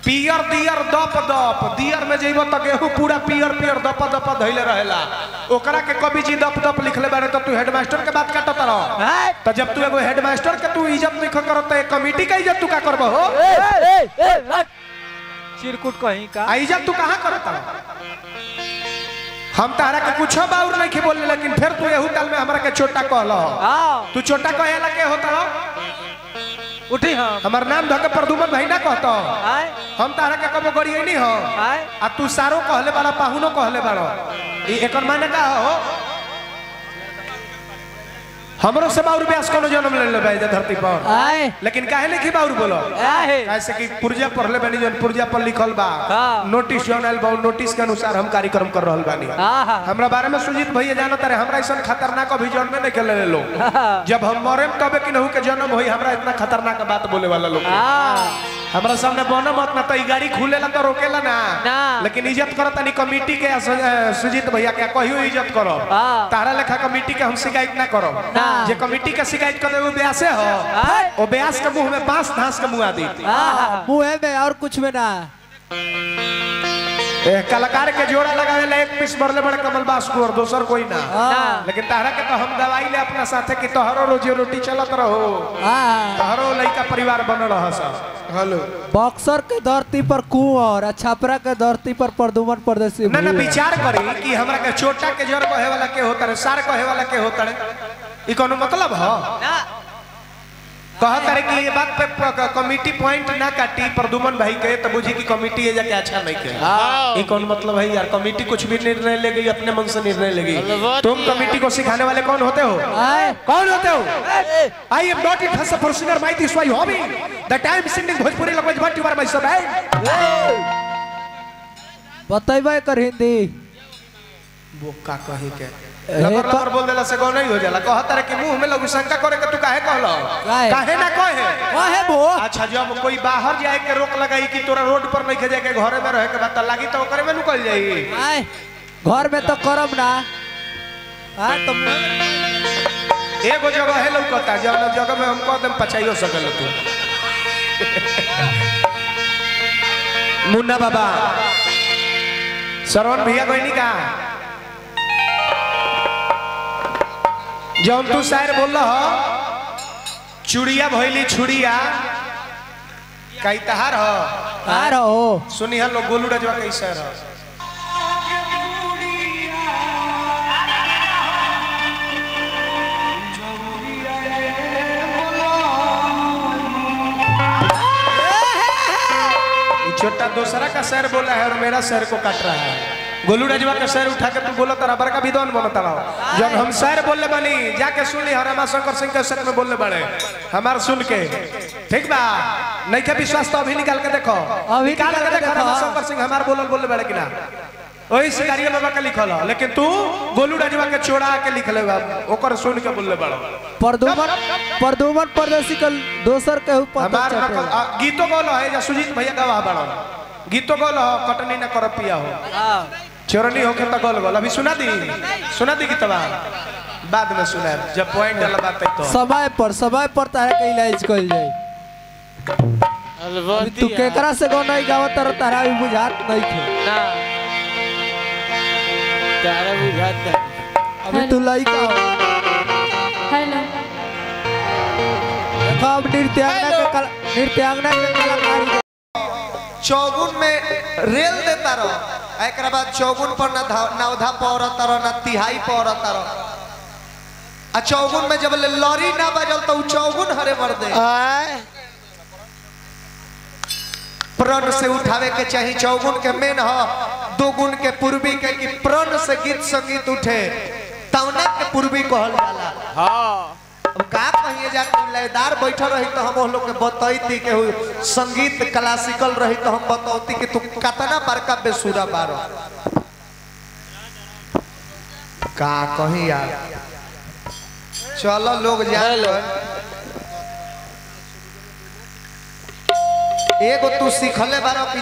पियर दियर दप दप दियर में जेबो त गेहूं पूरा पियर पियर दप दप धइले रहेला ओकरा के कवि जी दप दप लिखले बारे तो तू हेडमास्टर के बात काटत रह त जब तू एगो हेडमास्टर के तू इज्जत नहीं करत त कमिटी के इज्जत तू का करबो हो चिरकुट कहीं का इज्जत तू कहां करत रह हम तारा के कुछ बाउर नहीं के बोलले लेकिन फिर तू एहू ताल में हमरा के छोटा कहलो तू छोटा कहेला के होता हो उठी हम हमार नाम धके प्रदुमन भाई ना कहतो हम तारा के कबो गड़िए नहीं हो आ तू सारो कहले बाड़ा पाहुनो कहले बाड़ो ई एकर माने का हो हमरो से बाउर व्यास कोनो जन्म ले ले भाई धरती पर लेकिन काहे नहीं की बाउर बोलो कैसे कि पुर्जा पढ़ले बानी जन पुर्जा पर लिखल बा नोटिस जोनल बा नोटिस के अनुसार हम कार्यक्रम कर रहल बानी हमरा बारे में सुजीत भैया जानत रे हमरा ऐसा खतरनाक अभिजन में नहीं खेले लो जब हम मरेम तबे कि नहु के जन्म होई हमरा इतना खतरनाक बात बोले वाला लोग हमरा सामने बनो मत ना तो गाड़ी खुलेला तो रोकेला ना लेकिन इज्जत करो तनी कमिटी के सुजीत भैया के कहियो इज्जत करो तारा लेखा कमिटी के हम शिकायत ना करो जे कमिटी के शिकायत कर वो ब्यासे हो वो ब्यास के मुंह में बांस धांस के मुआ दी मुंह में और कुछ में ना कलाकार के जोड़ा लगावे ला एक पीस बरले बड़े कमल बास को और दोसर कोई ना लेकिन तारा के तो हम दवाई ले अपना साथे कि तोहरो रोजी रोटी चलत रहो तोहरो लइका परिवार बन रहा सब हेलो बक्सर के धरती पर कुंवर छपरा के धरती पर प्रदुमन परदेसी ना विचार करी कि हमरा के छोटा के जड़ कहे वाला के होता रे सार कहे वाला के होता रे ई कोनो मतलब हो कहत रे कि ये बात पे कमिटी पॉइंट ना काटी प्रदुमन भाई के तो बुझी कि कमिटी ये जाके अच्छा नहीं के ये कौन मतलब है यार कमिटी कुछ भी निर्णय लेगी अपने मन से निर्णय लेगी तुम कमिटी को सिखाने वाले कौन होते हो कौन होते हो I am not it for singer my this why hobby the time singing Bhojpuri language but you are my सब बताइबे कर हिंदी वो का कहे के लबर बोल देला से को नहीं हो जाला कहत रे कि मुंह में लोग शंका करे के तू काहे कहलो काहे ना कहे वो अच्छा जब कोई बाहर जाए के रोक लगाई कि तोरा रोड पर नहीं जाए के घरे में रहे के बात लागी तो करे में निकल जाई घर में तो करब ना तुम एगो जगह है लौकता जब जगह में हम कदम पचाइयो सकल तू मुन्ना बाबा श्रवण भैया कोई नहीं का जौन तू शायर बोल चुड़िया भैली छुड़िया कई तहार हो सुनी हलो गोलू रजवा कैसे रह छोटा दूसरा का शहर बोला है और मेरा शहर को काट रहा है गोलू रजवा का शहर उठा के तू बोला तारा बड़का विद्वान बनता रहो जब हम शहर बोलने बनी जाके सुन ली हमारा शंकर सिंह के शहर में बोलने बड़े हमारे सुन के ठीक बा नहीं के विश्वास तो अभी निकाल के देखो निकाल के देखो शंकर सिंह हमारे बोलने बड़े कि ना वही शिकारिया बाबा का लिखल है लेकिन तू गोलू रजवा के छोड़ा के लिख ले ओकर सुन के बोलले बड़ो प्रदुमन परदेसी का दोसर के हमार गीतो गोल है या सुजीत भैया गवाह बड़ो गीतो गोल हो कटनी ना कर पिया हो चोरनी हो के तो गोल गोल अभी सुना दी गीतवा बाद में सुना जब पॉइंट वाला बात है तो समय पर तारे के इलाज कइल जाई तू केकरा से गो नहीं गावत तर तारा भी बुझात नहीं थे ना तारा बुझात अभी तू लइका हो हेलो कब नृत्यांगना के कलाकारी चौगुन में रेल देता रहो एक बाद चौगुन पर नवधा पौरता रहो ना तिहाई पौरता रहो आ चौगुन में जब लॉरी ना बजल तो चौगुन हरे मर दे प्रण से उठावे के चाहिए चौगुन के मेन हो दो गुण के पूर्वी के कि प्रण से गीत संगीत उठे तौना के पूर्वी कहल जाला हां अब का कहिए जाके लयदार बैठा रही तो हम लोग के बतैती के संगीत क्लासिकल रही तो हम बतौती कि तू कितना बड़का बेसुरा बारो का कही यार चलो लोग जान एगो तू सीखले बारो कि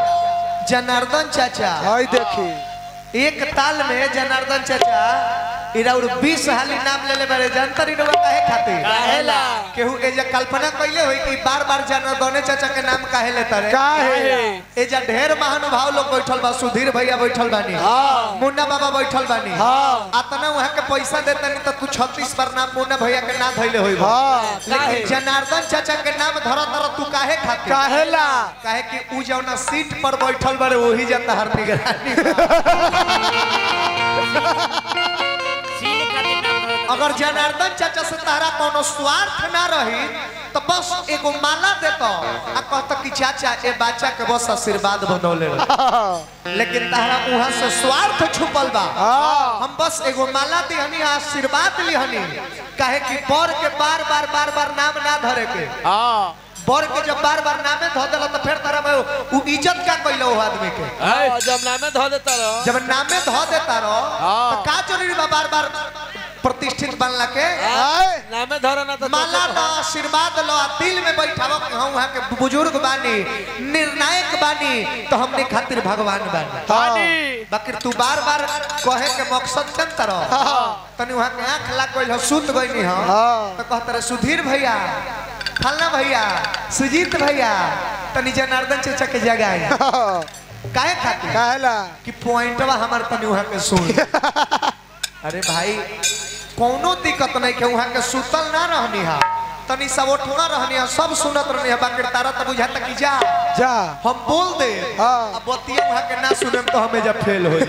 जनार्दन चाचा हाय देखी एक ताल में जनार्दन चाचा इरा और 20 हाली नाम ले ले बारे जानता नहीं लोग काहे खातिर काहेला केहू एजा कल्पना कइले होई कि बार-बार जानर गने चाचा के नाम काहे लेता रे काहे एजा ढेर महानुभाव लोग बैठल बा सुधीर भैया बैठल बानी मुन्ना बाबा बैठल बानी आतना वहां के पैसा देता नहीं त तू 36 बार नाम मुन्ना भैया के ना धइले होई लेकिन जनार्दन चाचा के नाम धरा धरा तू काहे खातिर काहेला काहे कि उ जौना सीट पर बैठल बारे वही जाता हर निगरानी अगर जनार्दन चाचा से तारा कोनो स्वार्थ ना रही तो बस एगो माला देता आ कहता कि चाचा ए बच्चा के बस आशीर्वाद बनौले लेकिन तारा वहां से स्वार्थ छुपल बा हम बस एगो माला दिहनी आशीर्वाद लिहनी काहे कि बर के बार-बार नाम ना धरे के बर के जब बार-बार नामे ध देला तो फिर तारा में उ इज्जत का कइलो ओ आदमी के जब नामे ध देता रहो जब नामे ध देता रहो तो का जरूरी बा बार-बार प्रतिष्ठित बनला के नामे धरा ना तो माला लो आशीर्वाद लो दिल में बैठावो कि हम वहां के बुजुर्ग बानी निर्णायक बानी तो हमने खातिर भगवान बानी बाकी तू बार-बार कहे के मकसद चलता रहो तनी वहां के आंख ला कोइल सुत गइनी ह तो कहत रे सुधीर भैया फलना भैया सुजीत भैया तनी जनार्दन चाचा के जगह आए काहे खातिर काहेला कि पॉइंटवा हमार तनी वहां के सुन अरे भाई कोनो दिक्कत नहीं के वहां के सुतल ना रहनी हा तनी सब उठना रहनी हा सब सुनत रहनी हा बाकी तारा त बुझाता कि जा जा हम बोल दे अब बतिया वहां के ना सुनम तो हमें जब फेल होई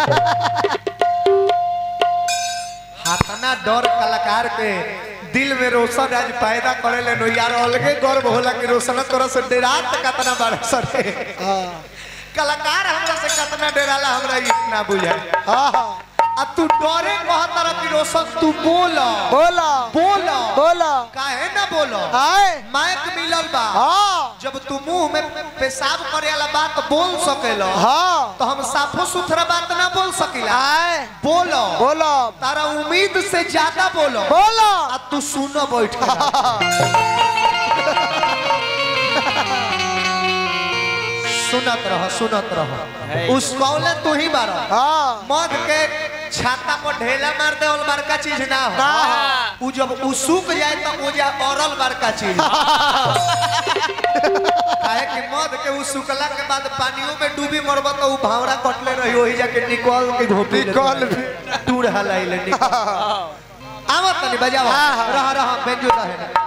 हाथना डर कलाकार के दिल में रोशन आज पैदा करे ले नो यार अलगे गर्व होला कि रोशन तोरा से डेरात कतना बड़ा सरे कलाकार हमरा से कतना डेराला हमरा इतना बुझा आ तू डरे कहता रह कि रोशन तू बोला बोला बोला बोला काहे ना बोलो आए माइक मिलल बा जब तू मुंह में पेशाब करे वाला बात बोल सकेलो तो हम साफो सुथरा बात ना बोल सकीला आए बोलो बोलो तारा उम्मीद से ज्यादा बोलो बोलो आ तू सुनो बैठा सुनत रह उस कौले तू ही बारो मध के छाता पर ढेला मार दे और बड़का चीज ना हो उ जब उ सूख जाए तो वो जा औरल बड़का चीज काहे कि मध के उ सूखला के बाद पानियों में डूबी मरबा तो उ भावरा कटले रही वही जाके निकल के घोपी निकल टूर हलाइले निकल आवत नहीं बजावा रह बेंजो रहे